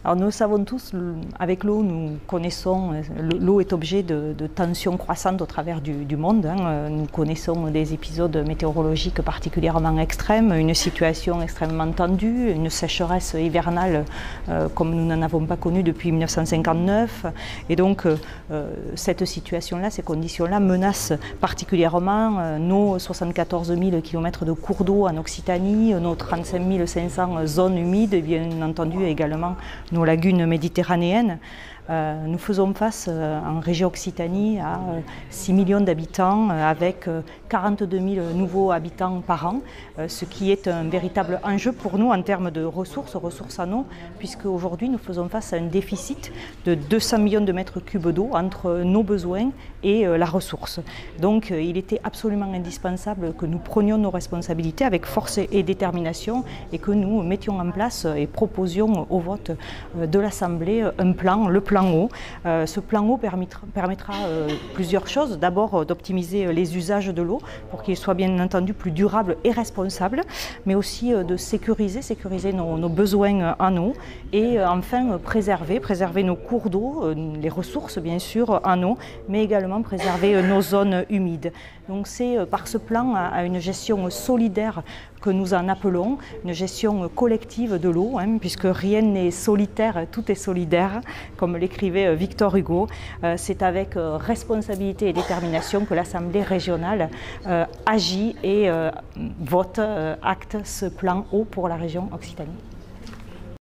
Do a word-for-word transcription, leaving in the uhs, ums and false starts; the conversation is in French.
Alors nous le savons tous, avec l'eau, nous connaissons, l'eau est objet de, de tensions croissantes au travers du, du monde. Hein. Nous connaissons des épisodes météorologiques particulièrement extrêmes, une situation extrêmement tendue, une sécheresse hivernale euh, comme nous n'en avons pas connu depuis mille neuf cent cinquante-neuf. Et donc euh, cette situation-là, ces conditions-là menacent particulièrement euh, nos soixante-quatorze mille kilomètres de cours d'eau en Occitanie, nos trente-cinq mille cinq cents zones humides et bien entendu également nos lagunes méditerranéennes. Euh, nous faisons face euh, en région Occitanie à euh, six millions d'habitants euh, avec euh, quarante-deux mille nouveaux habitants par an, euh, ce qui est un véritable enjeu pour nous en termes de ressources, ressources en eau, puisque aujourd'hui nous faisons face à un déficit de deux cents millions de mètres cubes d'eau entre nos besoins et euh, la ressource. Donc euh, il était absolument indispensable que nous prenions nos responsabilités avec force et détermination et que nous mettions en place et proposions au vote euh, de l'Assemblée un plan, le plan eau. Euh, ce plan eau permettra, permettra euh, plusieurs choses. D'abord euh, d'optimiser les usages de l'eau pour qu'ils soient bien entendu plus durables et responsables, mais aussi euh, de sécuriser, sécuriser nos, nos besoins en eau et euh, enfin euh, préserver, préserver nos cours d'eau, euh, les ressources bien sûr en eau, mais également préserver euh, nos zones humides. Donc c'est euh, par ce plan à, à une gestion solidaire que nous en appelons, une gestion collective de l'eau, hein, puisque rien n'est solitaire, tout est solidaire, comme l'écrivait Victor Hugo. Euh, c'est avec euh, responsabilité et détermination que l'Assemblée régionale euh, agit et euh, vote, euh, acte ce plan eau pour la région Occitanie.